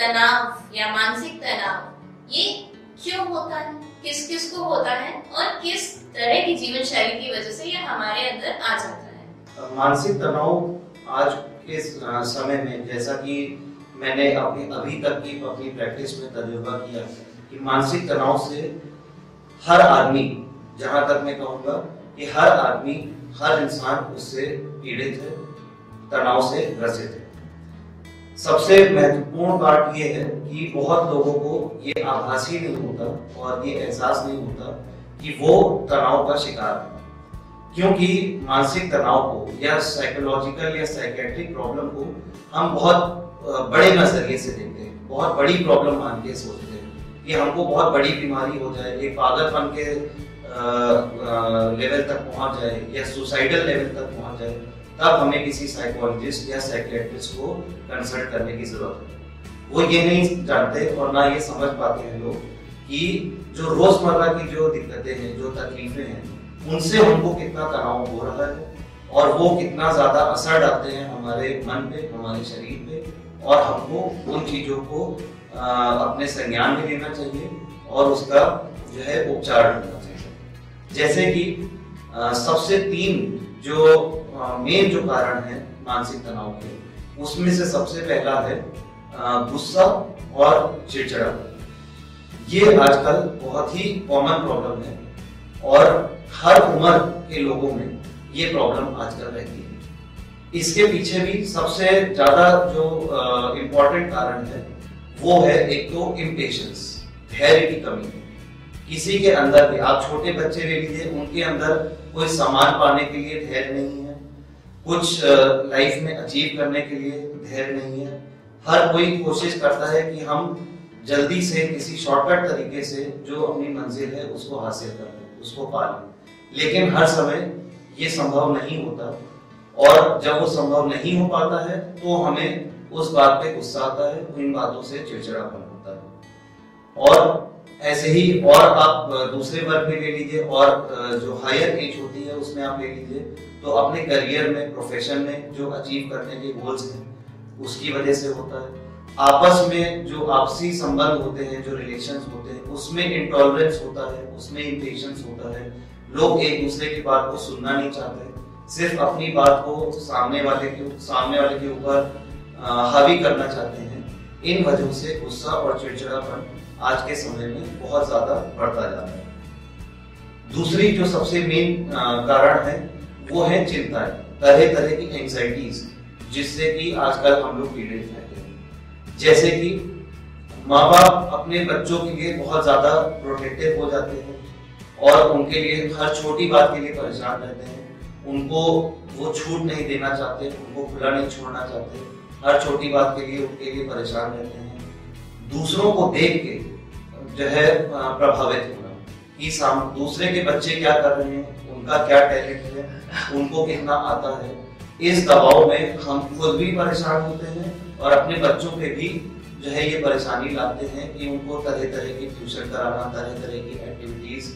तनाव या मानसिक तनाव ये क्यों होता है, किस किस को होता है और किस तरह की जीवन शैली की वजह से ये हमारे अंदर आ जाता है। मानसिक तनाव आज के समय में, जैसा कि मैंने अभी तक की अपनी प्रैक्टिस में तजुर्बा किया कि मानसिक तनाव से हर आदमी, जहां तक मैं कहूँगा कि हर आदमी, हर इंसान उससे पीड़ित है, तनाव से ग्रसित है। सबसे महत्वपूर्ण बात यह है कि बहुत लोगों को ये आभास ही नहीं होता और ये एहसास नहीं होता कि वो तनाव का शिकार है, क्योंकि मानसिक तनाव को या साइकोलॉजिकल या साइकेट्रिक प्रॉब्लम को हम बहुत बड़े नजरिए से देखते हैं, बहुत बड़ी प्रॉब्लम मान के सोचते हैं कि हमको बहुत बड़ी बीमारी हो जाए, ये पागलपन के लेवल तक पहुंच जाए या सुसाइडल लेवल तक पहुंच जाए, तब हमें किसी साइकोलॉजिस्ट या साइकियाट्रिस्ट को कंसल्ट करने की जरूरत है। वो ये नहीं जानते और ना ये समझ पाते हैं लोग कि जो रोजमर्रा की जो दिक्कतें हैं, जो तकलीफें हैं, उनसे हमको कितना तनाव हो रहा है और वो कितना ज्यादा असर डालते हैं हमारे मन पे, हमारे शरीर पे, और हमको उन चीजों को अपने संज्ञान में लेना चाहिए और उसका जो है उपचार करना चाहिए। जैसे कि सबसे 3 जो मेन जो कारण है मानसिक तनाव के, उसमें से सबसे पहला है गुस्सा और चिड़चिड़ापन। ये आजकल बहुत ही कॉमन प्रॉब्लम है और हर उम्र के लोगों में ये प्रॉब्लम आजकल रहती है। इसके पीछे भी सबसे ज्यादा जो इम्पोर्टेंट कारण है वो है एक तो इम्पेशंस, धैर्य की कमी। किसी के अंदर भी, आप छोटे बच्चे ले लीजिए, उनके अंदर कोई सामान पाने के लिए धैर्य नहीं है, कुछ लाइफ में अचीव करने के लिए धैर्य नहीं है। हर कोई कोशिश करता है कि हम जल्दी से किसी शॉर्टकट तरीके से जो अपनी मंजिल है उसको हासिल कर लें, उसको पा लें, लेकिन हर समय ये संभव नहीं होता और जब वो संभव नहीं हो पाता है तो हमें उस बात पे गुस्सा आता है, इन बातों से चिड़चिड़ापन होता है। और ऐसे ही और आप दूसरे वर्ग में ले लीजिए और जो हायर एज होती है उसमें आप ले लीजिए, तो अपने करियर में, प्रोफेशन में जो अचीव करने के गोल्स हैं उसकी वजह से होता है। आपस में जो आपसी संबंध होते हैं, जो रिलेशंस होते हैं, उसमें इंटॉलरेंस होता है, उसमें इम्पेशंस होता है। लोग एक दूसरे की बात को सुनना नहीं चाहते, सिर्फ अपनी बात को सामने वाले के ऊपर हावी करना चाहते हैं। इन वजहों से गुस्सा और चिड़चिड़ापन आज के समय में बहुत ज्यादा बढ़ता जा रहा है। दूसरी जो सबसे मेन कारण है वो है चिंताएं, तरह तरह की एंजाइटीज, जिससे कि आजकल हम लोग पीड़ित रहते हैं। जैसे कि माँ बाप अपने बच्चों के लिए बहुत ज्यादा प्रोटेक्टिव हो जाते हैं और उनके लिए हर छोटी बात के लिए परेशान रहते हैं, उनको वो छूट नहीं देना चाहते, उनको खुला नहीं छोड़ना चाहते, हर छोटी बात के लिए उनके लिए परेशान रहते हैं। दूसरों को देख के जो है प्रभावित होना कि दूसरे के बच्चे क्या कर रहे हैं, उनका क्या टैलेंट है, उनको कितना आता है, इस दबाव में हम खुद भी परेशान होते हैं और अपने बच्चों पे भी जो है ये परेशानी लाते हैं कि उनको तरह तरह की ट्यूशन कराना, तरह तरह की एक्टिविटीज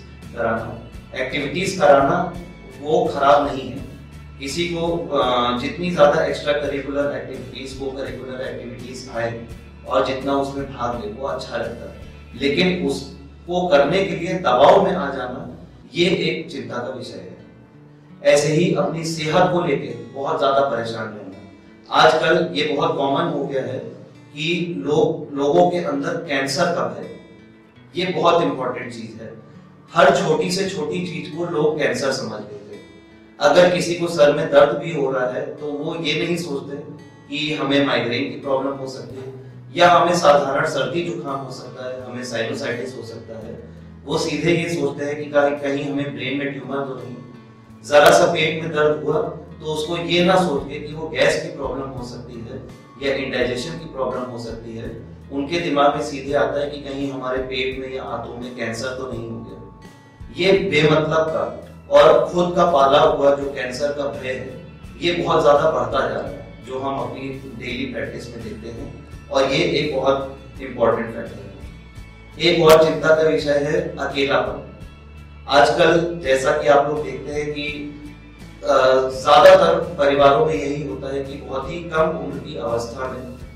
कराना वो खराब नहीं है। किसी को जितनी ज्यादा extracurricular activities, cocurricular activities आए और जितना उसमें भाग ले वो अच्छा लगता है, लेकिन उसको करने के लिए दबाव में आ जाना ये एक चिंता का विषय है। ऐसे ही अपनी सेहत को लेके बहुत ज्यादा परेशान रहना। आजकल ये बहुत कॉमन हो गया है कि लोगों के अंदर कैंसर कब है, ये बहुत इंपॉर्टेंट चीज है। हर छोटी से छोटी चीज को लोग कैंसर समझ लेते हैं। अगर किसी को सर में दर्द भी हो रहा है तो वो ये नहीं सोचते कि हमें माइग्रेन की प्रॉब्लम हो सकती है या हमें साधारण सर्दी जुकाम हो सकता है, हमें साइनोसाइटिस हो सकता है। वो सीधे ये सोचते हैं कि कहीं हमें ब्रेन में ट्यूमर तो नहीं। जरा सा पेट में दर्द हुआ तो उसको ये ना सोच के कि वो गैस की प्रॉब्लम हो सकती है या इंडाइजेशन की प्रॉब्लम हो सकती है, उनके दिमाग में सीधे आता है कि कहीं हमारे पेट में या आंतों में कैंसर तो नहीं हो गया। ये बेमतलब का और खुद का पाला हुआ जो कैंसर का भय है, ये बहुत ज्यादा बढ़ता जा रहा है, जो हम अपनी डेली प्रैक्टिस में देखते हैं, और ये एक बहुत इंपॉर्टेंट फैक्टर है। एक और चिंता का विषय है अकेलापन। आजकल जैसा कि आप लोग देखते हैं कि ज्यादातर परिवारों में यही होता है कि बहुत ही कम उम्र की अवस्था में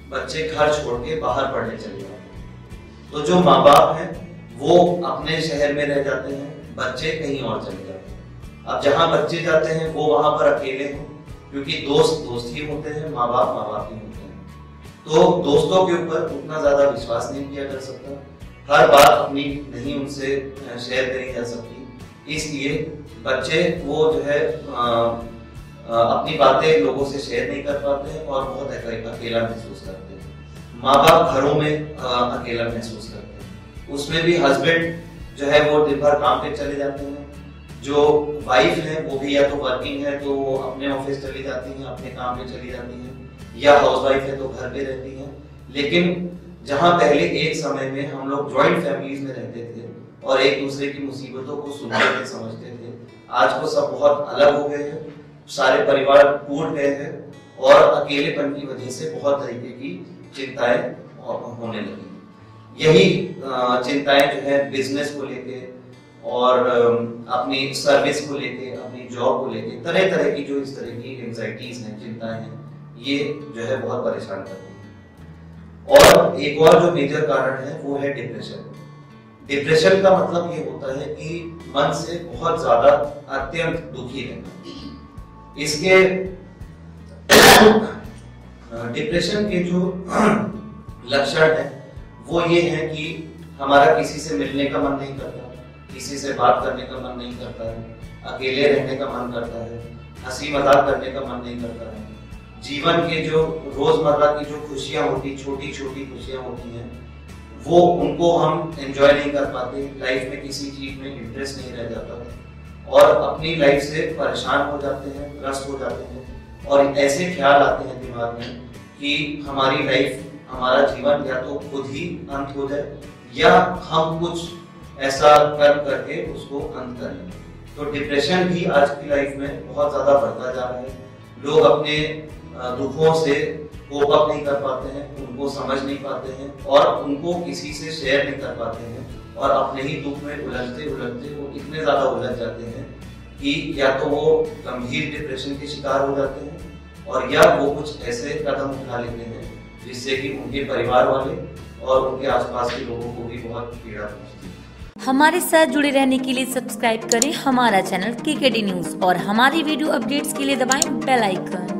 बच्चे घर छोड़ के बाहर पढ़ने चले जाते हैं। तो जो माँ बाप हैं वो अपने शहर में रह जाते हैं, बच्चे कहीं और चले जाते हैं। अब जहाँ बच्चे जाते हैं वो वहां पर अकेले हैं, क्योंकि दोस्त ही होते हैं, माँ बाप ही होते हैं। तो दोस्तों के ऊपर उतना ज्यादा विश्वास नहीं किया जा सकता, हर बात अपनी नहीं उनसे शेयर करी जा सकती, इसलिए बच्चे वो जो है अपनी बातें लोगों से शेयर नहीं कर पाते हैं और बहुत अकेला महसूस करते हैं। माँ बाप घरों में अकेला महसूस करते हैं, उसमें भी हस्बैंड जो है वो दिन भर काम पे चले जाते हैं, जो वाइफ है वो भी या तो वर्किंग है तो वो अपने ऑफिस चली जाती हैं, अपने काम पे चली जाती हैं, या हाउसवाइफ है तो घर पे रहती हैं। लेकिन जहाँ पहले एक समय में हम लोग जॉइंट फैमिलीज में रहते थे और एक दूसरे की मुसीबतों को सुनते थे, समझते थे, आज वो सब बहुत अलग हो गए हैं, सारे परिवार टूट गए हैं और अकेलेपन की वजह से बहुत तरीके की चिंताएं होने लगी। यही चिंताएं जो है बिजनेस को लेके और अपनी सर्विस को लेके, अपनी जॉब को लेके, तरह तरह की जो इस तरह की एंजाइटीज हैं, चिंताएं हैं, ये जो है बहुत परेशान करती है। और एक और जो मेजर कारण है वो है डिप्रेशन। डिप्रेशन का मतलब ये होता है कि मन से बहुत ज्यादा अत्यंत दुखी रहना। इसके डिप्रेशन के जो लक्षण है वो ये है कि हमारा किसी से मिलने का मन नहीं करता, किसी से बात करने का मन नहीं करता है, अकेले रहने का मन करता है, हंसी मजाक करने का मन नहीं करता है। जीवन के जो रोजमर्रा की जो खुशियां होती, छोटी छोटी खुशियां होती हैं, वो उनको हम एंजॉय नहीं कर पाते, लाइफ में किसी चीज में इंटरेस्ट नहीं रह जाता और अपनी लाइफ से परेशान हो जाते हैं, ग्रस्त हो जाते हैं और ऐसे ख्याल आते हैं दिमाग में कि हमारी लाइफ, हमारा जीवन या तो खुद ही अंत हो जाए या हम कुछ ऐसा कर्म करके उसको अंत करें। तो डिप्रेशन भी आज की लाइफ में बहुत ज्यादा बढ़ता जा रहा है। लोग अपने दुखों से कोप अप नहीं कर पाते हैं, उनको समझ नहीं पाते हैं और उनको किसी से शेयर नहीं कर पाते हैं और अपने ही दुख में उलझते उलझते वो इतने ज्यादा उलझ जाते हैं कि या तो वो गंभीर डिप्रेशन के शिकार हो जाते हैं और या वो कुछ ऐसे कदम उठा लेते हैं जिससे कि उनके परिवार वाले और उनके आसपास के लोगों को भी बहुत पीड़ा पहुंचती है। हमारे साथ जुड़े रहने के लिए सब्सक्राइब करें हमारा चैनल KKD न्यूज और हमारी वीडियो अपडेट्स के लिए दबाएं बेल आइकन।